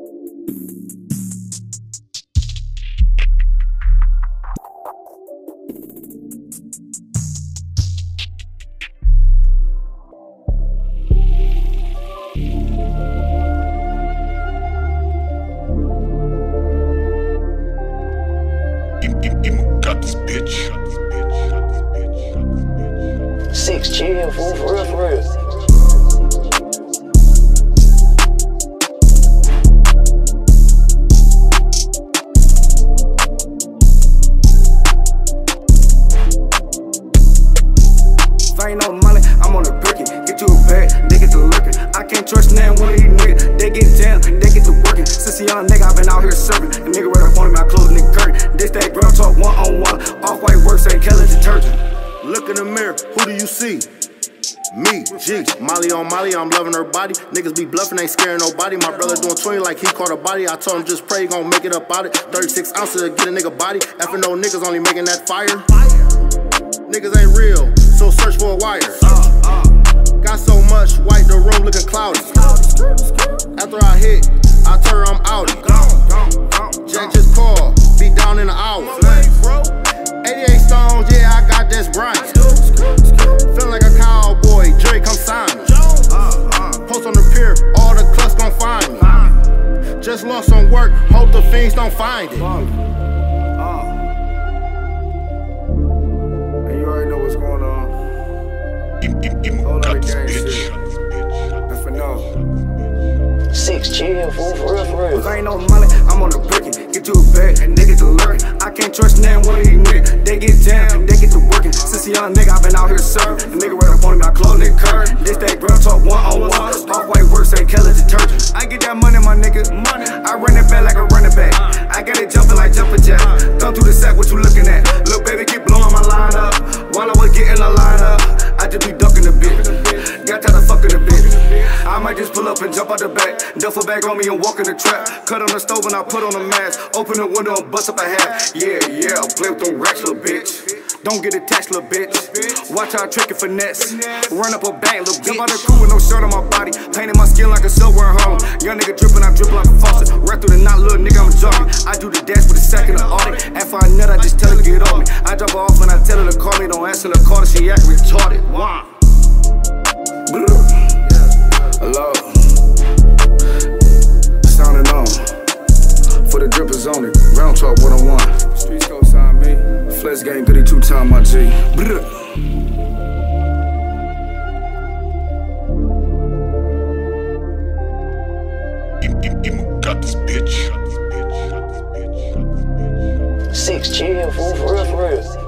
Got this bitch. 6 chill, fool, for real, for real. If I ain't no money, I'm on the bricky. Get you a bag, they get to lurking. I can't trust none one of these niggas. They get down, they get to working. Since a young nigga, I been out here serving. The nigga right up on me, I close the curtain. This that girl talk one-on-one. Off-white works ain't Kelly detergent. Look in the mirror, who do you see? Me, G, Molly on Molly, I'm loving her body. Niggas be bluffing, ain't scaring nobody. My brother doing 20 like he caught a body. I told him just pray, he gon' make it up out it. 36 ounces to get a nigga body. Effing no niggas only making that fire. Niggas ain't real, so search for a wire. Got so much white, the room looking cloudy. After I hit, I tell her I'm outie. Jack just called, be down in an hour. 88 stones, yeah, I got this Bryant. Feeling like a cowboy, Dre, come sign me. Post on the pier, all the clucks gon' find me. Just lost some work, hope the fiends don't find it. And you already know what's going on. Hold on the gang shit. And for now. 6 chill, fool, for real, for real. If I ain't no money, I'm on the bricky. Get you a bag, and they get to lurking. I can't trust none one of these niggas. They get down, and they get to working. Since a young nigga, I been out here serving. The nigga right up on me, I close the curtain. This that girl talk one-on-one. Off-white works ain't Kelly detergent. I get that money, my nigga. I run it back like a running back. I got it jumping like jumper jack. Thumb through the sack, what you looking at? Little baby keep blowing my line up. While I was getting the line up, I just be ducking a bit. Got tired of fucking a bit. I might just pull up and jump out the back. Duffel bag on me and walk in the trap. Cut on the stove and I put on a mask. Open the window and bust up a hat. Yeah, play with them racks, little bitch. Don't get attached, little bitch. Watch how I trick and finesse. Run up a bank, little bitch. Jump out the crew with no shirt on my body. Painted my skin like a silver and Harlem. Young nigga drippin', I drip like a faucet. Right through the knot, little nigga, I'm jogging. I do the dash with a sack in the audit. After I nut, I just tell her get off me. I drop her off and I tell her to call me. Don't answer the call, she act retarded. Wow. Hello. Sounding on. For the drippers on it. Round talk 101. Streets go sign me. FLEXXGANG, GOODY2X, my G. Got this bitch. 6 chill, fool, for real, for real.